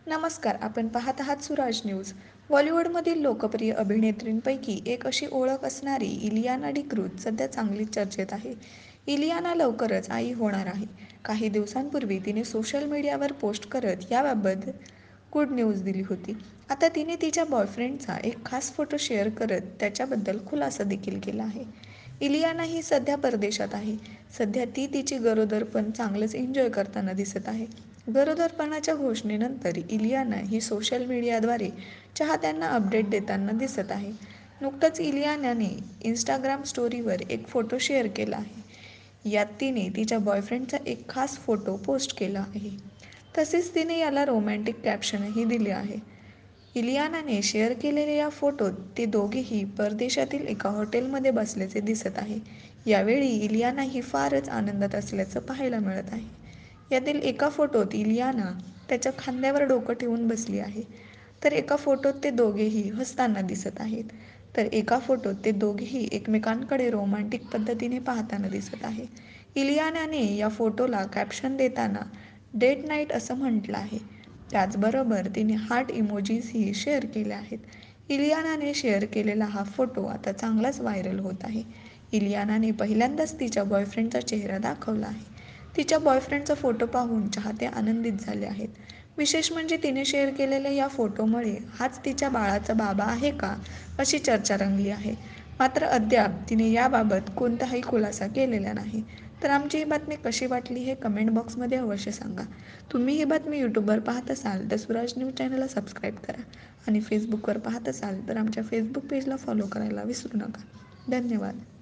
नमस्कार, आपण पाहत आहात सुराज न्यूज. बॉलिवूडमधील लोकप्रिय अभिनेत्रींपैकी एक अशी ओळख असणारी इलियाना डिक्रूझ सध्या चांगलीच चर्चेत आहे. इलियाना लवकरच आई होणार आहे. काही दिवसांपूर्वी तिने सोशल मीडियावर पोस्ट करत याबाबत गुड न्यूज दिली होती. आता तिने तिच्या बॉयफ्रेंडचा एक खास फोटो शेअर करत त्याच्याबद्दल खुलासा देखील केला आहे. इलियाना ही सध्या परदेशात आहे. सध्या ती तिची गरोदरपण चांगलंच एन्जॉय करताना दिसत आहे. गरोदरपणाच्या घोषणेनंतर इलियाना ही सोशल मीडियाद्वारे चाहत्यांना अपडेट देताना दिसत आहे. नुकतंच इलियानाने इन्स्टाग्राम स्टोरीवर एक फोटो शेअर केला आहे. यात तिने तिच्या बॉयफ्रेंडचा एक खास फोटो पोस्ट केला आहे. तसेच तिने याला रोमॅन्टिक कॅप्शनही दिले आहे. इलियानाने शेअर केलेल्या या फोटोत ते दोघेही परदेशातील एका हॉटेलमध्ये बसल्याचे दिसत आहे. यावेळी इलियाना ही फारच आनंदात असल्याचं पाहायला मिळत आहे. यातील एका फोटोत इलियाना त्याच्या खांद्यावर डोकं ठेवून बसली आहे, तर एका फोटोत ते दोघेही हसताना दिसत आहेत. तर एका फोटोत ते दोघेही एकमेकांकडे रोमॅन्टिक पद्धतीने पाहताना दिसत आहे. इलियानाने या फोटोला कॅप्शन देताना डेट नाईट असं म्हटलं आहे. त्याचबरोबर तिने हार्ट इमोजीसही शेअर केले आहेत. इलियानाने शेअर केलेला हा फोटो आता चांगलाच व्हायरल होत आहे. इलियानाने पहिल्यांदाच तिच्या बॉयफ्रेंडचा चेहरा दाखवला आहे. तिच्या बॉयफ्रेंडचा फोटो पाहून चाहते आनंदित झाले आहेत. विशेष म्हणजे तिने शेअर केलेल्या या फोटोमुळे हाच तिच्या बाळाचा बाबा आहे का, अशी चर्चा रंगली आहे. मात्र अद्याप तिने याबाबत कोणताही खुलासा केलेला नाही. तर आमची ही बातमी कशी वाटली हे कमेंट बॉक्समध्ये अवश्य सांगा. तुम्ही ही बातमी यूट्यूबवर पाहत असाल तर सुराज न्यूज चॅनलला सबस्क्राईब करा आणि फेसबुकवर पाहत असाल तर आमच्या फेसबुक पेजला फॉलो करायला विसरू नका. धन्यवाद.